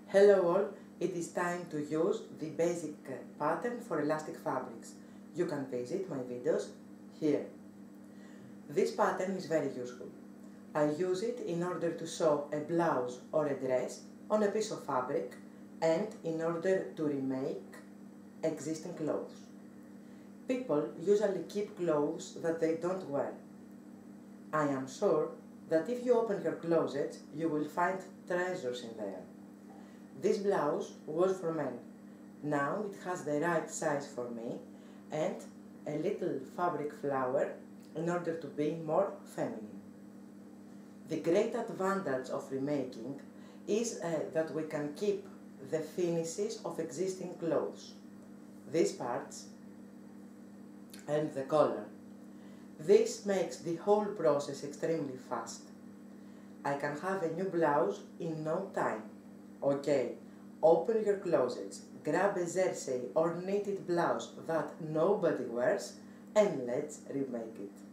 Hello all, it is time to use the basic pattern for elastic fabrics. You can visit my videos here. This pattern is very useful. I use it in order to sew a blouse or a dress on a piece of fabric and in order to remake existing clothes. People usually keep clothes that they don't wear. I am sure that if you open your closet, you will find treasures in there. This blouse was for men. Now it has the right size for me and a little fabric flower in order to be more feminine. The great advantage of remaking is that we can keep the finishes of existing clothes, these parts and the collar. This makes the whole process extremely fast. I can have a new blouse in no time. Okay, open your closets, grab a jersey or knitted blouse that nobody wears and let's remake it.